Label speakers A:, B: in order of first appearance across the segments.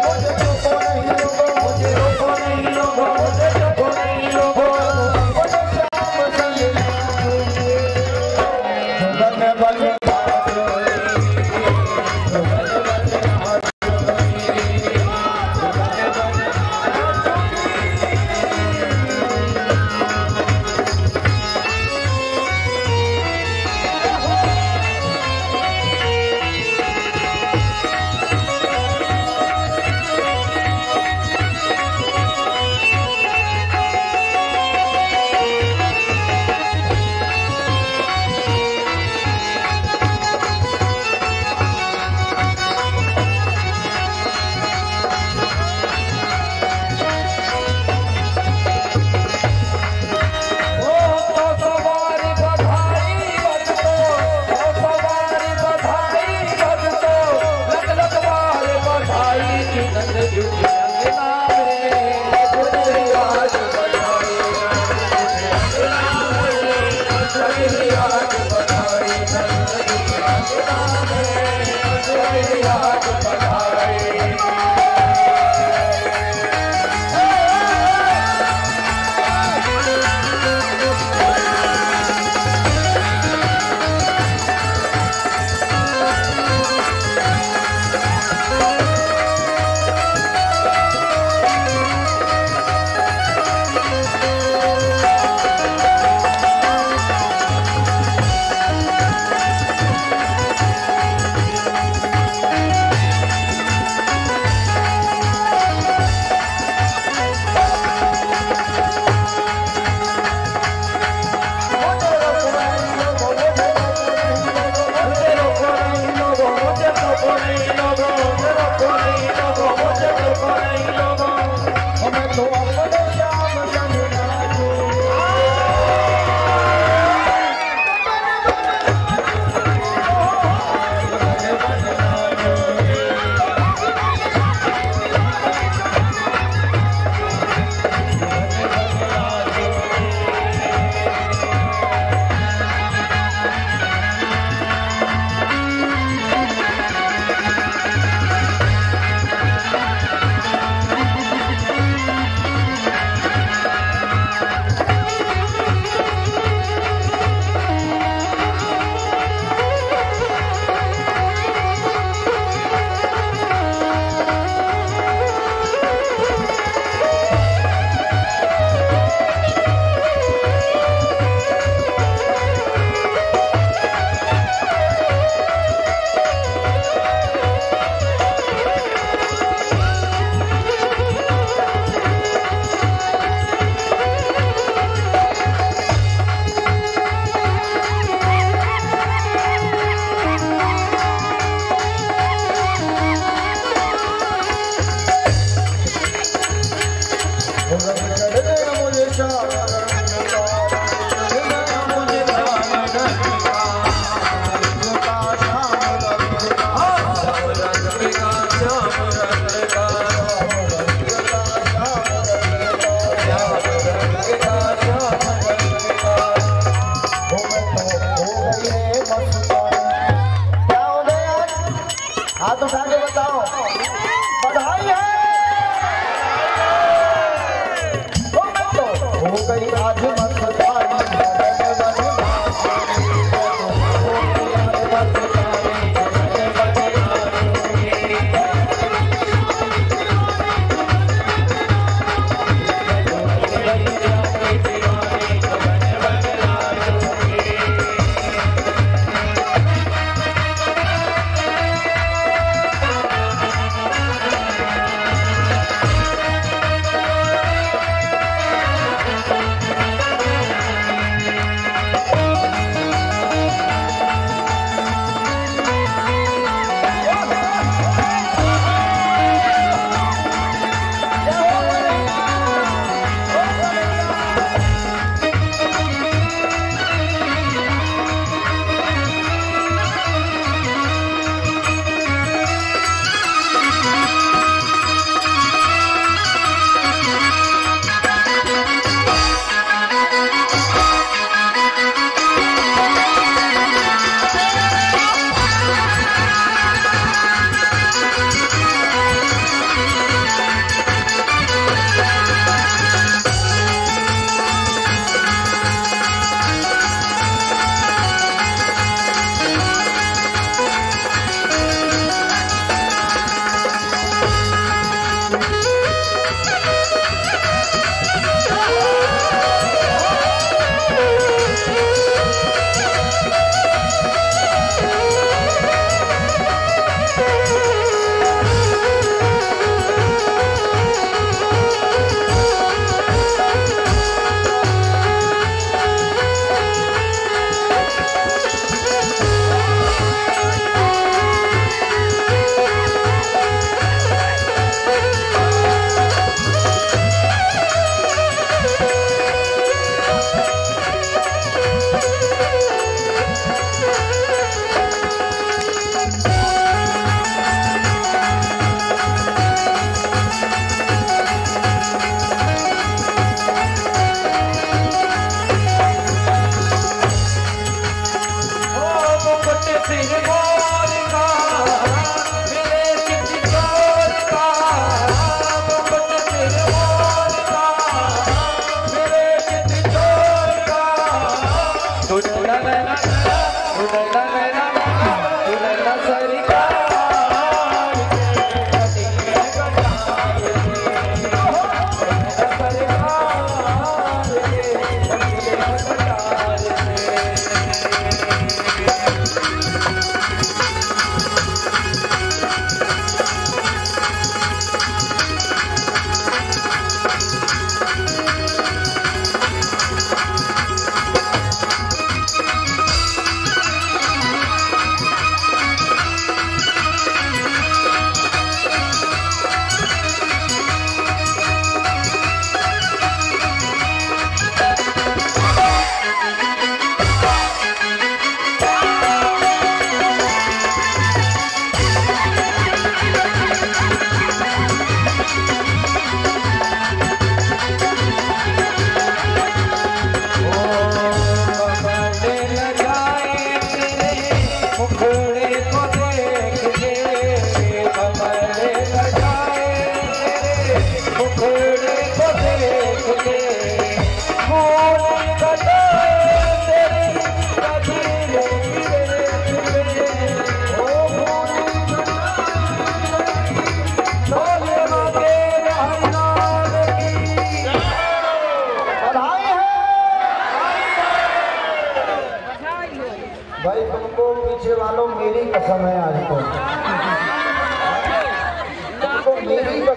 A: Por ahí no,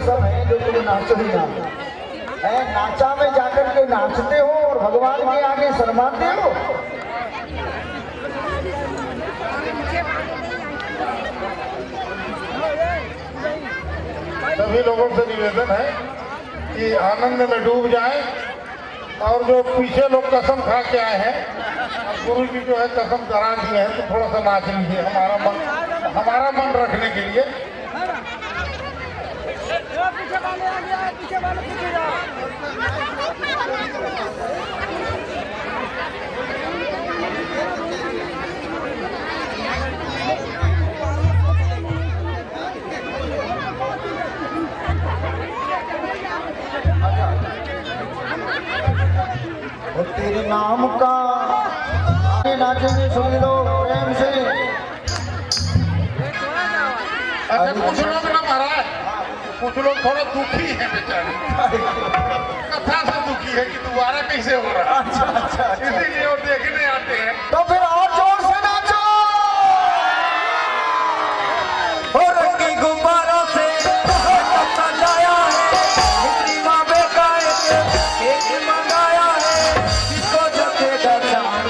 A: सब हैं जो तुम नाचो ही ना है, नाचा में जाकर के नाचते हो और भगवान के आगे शर्माते हो।
B: सभी लोगों से निवेदन है कि आनंद में डूब जाएं और जो पीछे लोग कसम खा के आए हैं, गुरु जी जो है कसम करा दिए हैं, तो थोड़ा सा नाच लीजिए हमारा मन रखने के लिए। पीछे वाले
A: और तेरे नाम का नाचेंगे सभी लोग प्रेम से।
B: अच्छा कुछ लोग ना महाराज, कुछ लोग थोड़ा दुखी है बेचारे, कथा से दुखी है कि दोबारा कैसे हो रहा।
A: अच्छा
B: इसीलिए वो देखने आते हैं।
A: तो फिर और जोर से नाचो और रंगी गुब्बारों से सजाया है, मिट्टी माँ बेटा एक मंगाया है, जिसको जगेगा चांद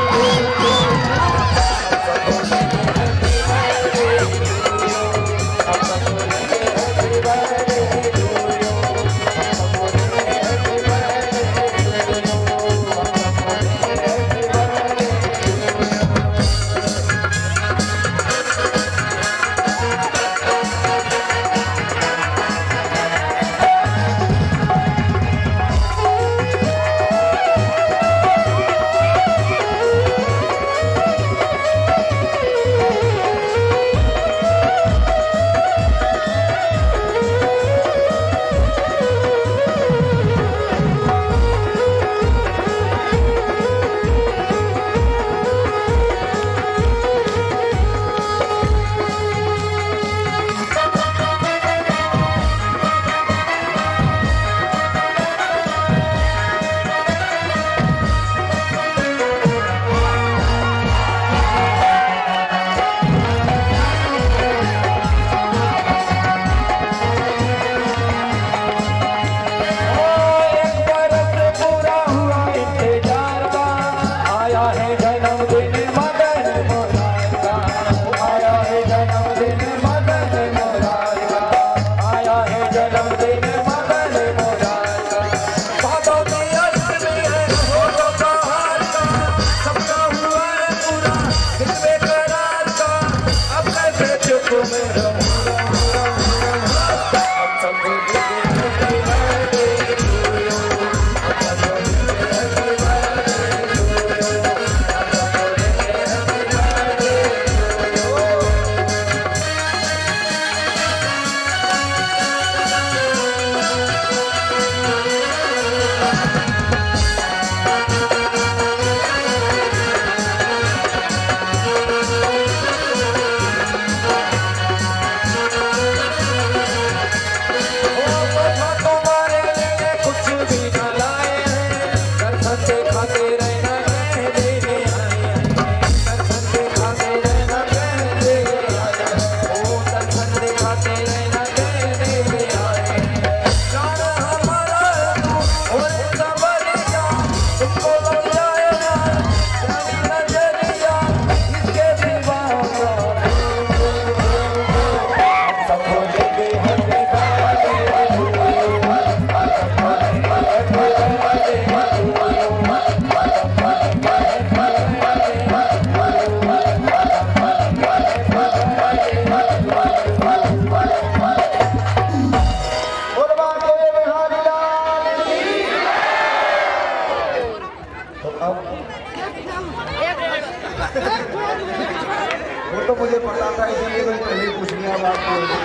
A: वो तो मुझे पता था, इसलिए मैंने पहले पूछ लिया बात,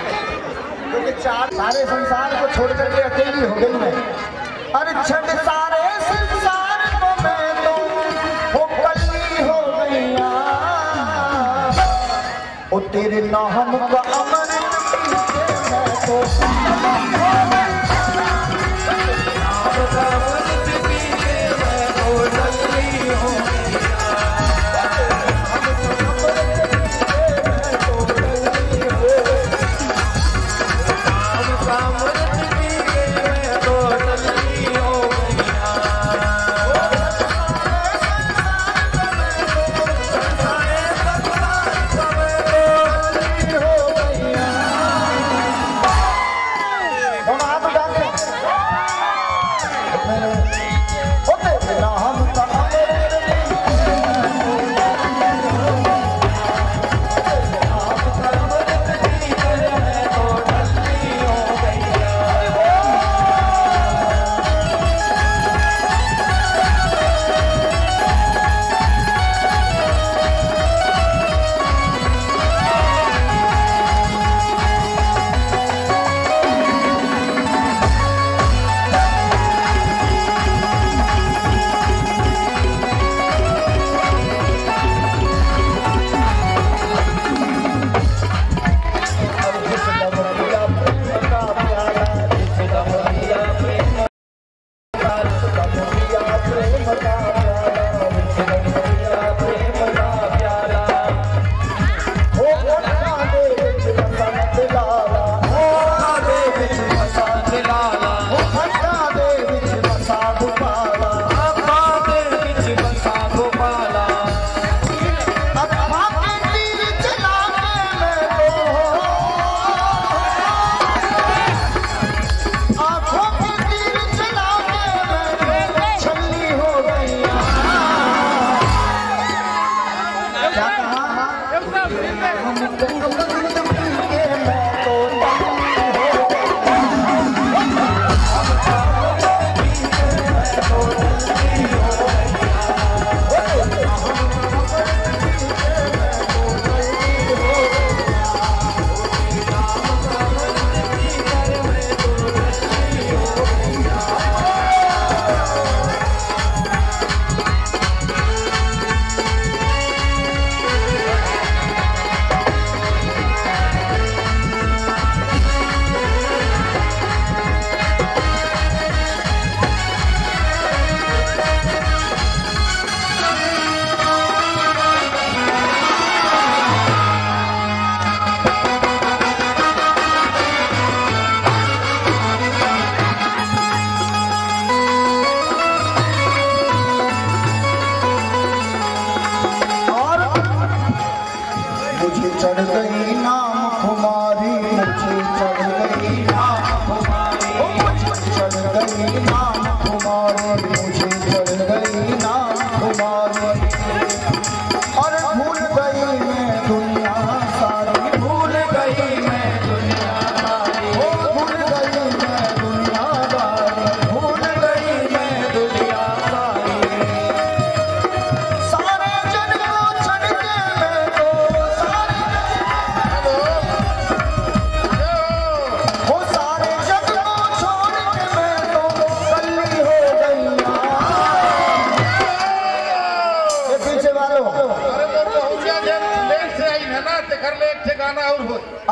A: क्योंकि चार सारे संसार को छोड़ करके अकेली हो गई मैं। अरे छठ सारे संसार को मैं तो वो कल्ली हो गईया, ओ तेरे नाम का अमृत पीके मैं तो I'm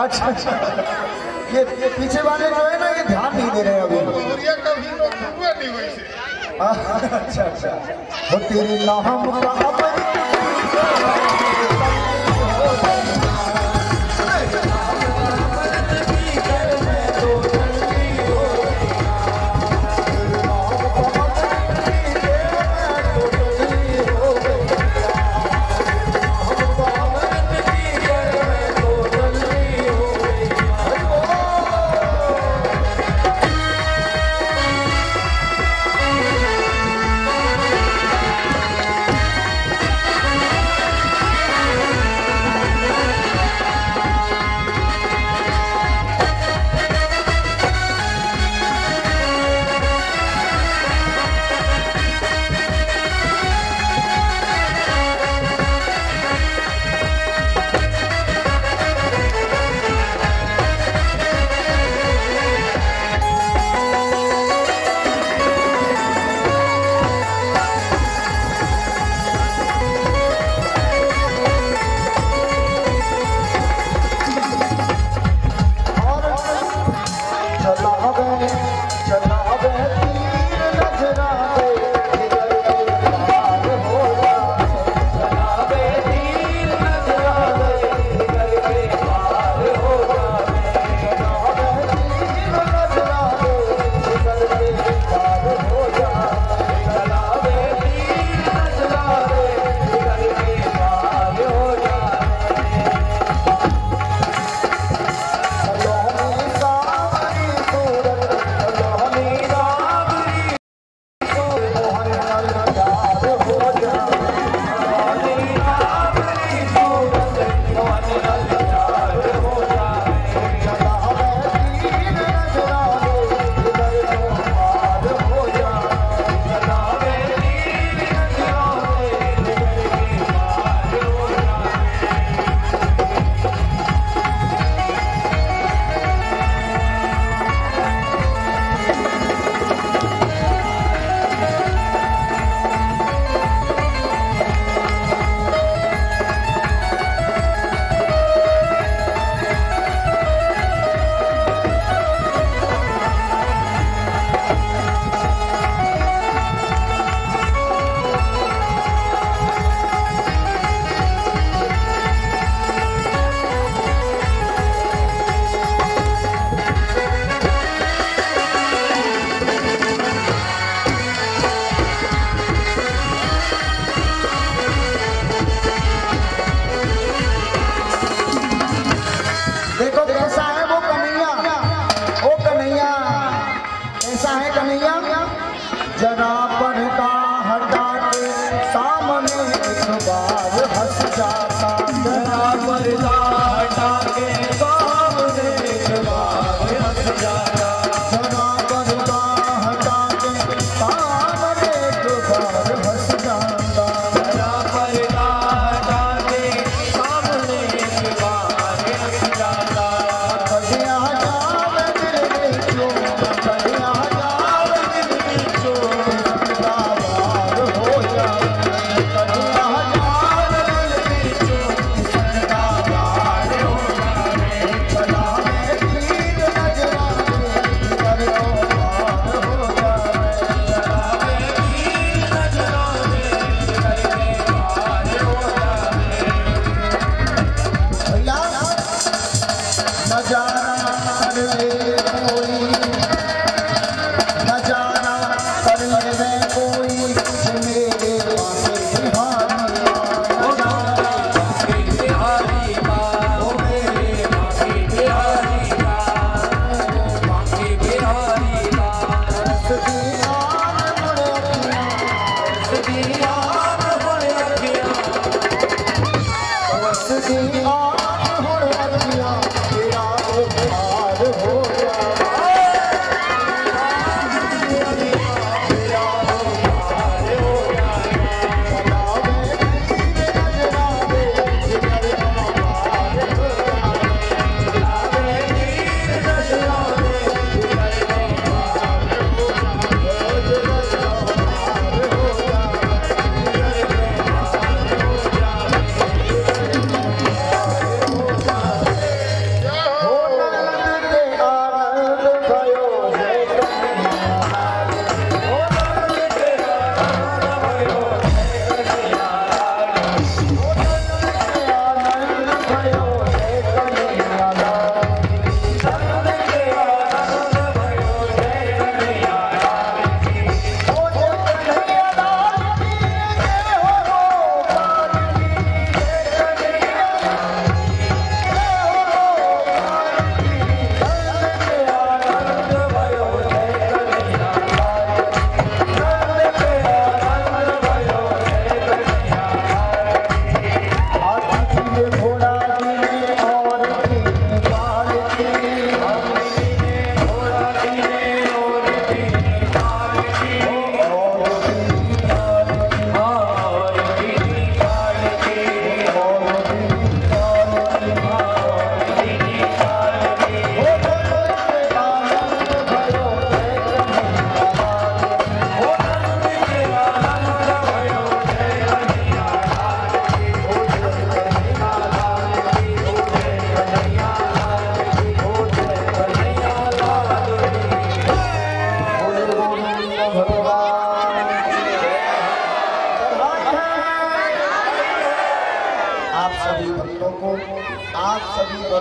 A: अच्छा ये पीछे वाले जो है ना ये ध्यान नहीं दे रहे अभी।
B: और ये कभी लोग हुआ नहीं वैसे।
A: अच्छा अच्छा वो तेरी नाम का जरा पर्दा हटा के सामने एक बार हंस जाता, जरा पर्दा हटा के सामने एक बार हंस जाता, जरा पर्दा हटा के सामने एक बार हंस जाता, जरा पर्दा हटा के सामने एक बार हंस जाता। कलिया जावे मेरे क्यों, कलिया जावे मेरे क्यों, सदाबार हो जाए, कलिया जावे मेरे क्यों, सदाबार हो जाए, कला में तीर नजराने कर दो पार हो जाए, कला में तीर नजराने कर दो पार हो जाए। भैया नजारा कर ले कोई, नजारा कर ले कोई, मेरे बांके बिहारी नजारा बांके बिहारी का, ओ मेरे बांके बिहारी का, बांके बिहारी का। सदियां मुड़े अखियां, सदियां मुड़े अखियां, सदियां मुड़े अखियां, तेरा प्यार हो जाए।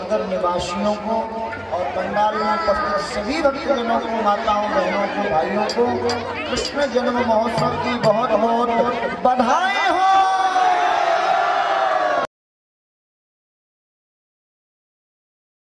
A: नगर निवासियों को और पंडाल में उपस्थित सभी भक्तजनों को, माताओं, बहनों को, भाइयों को कृष्ण जन्म महोत्सव की बहुत बहुत बधाई।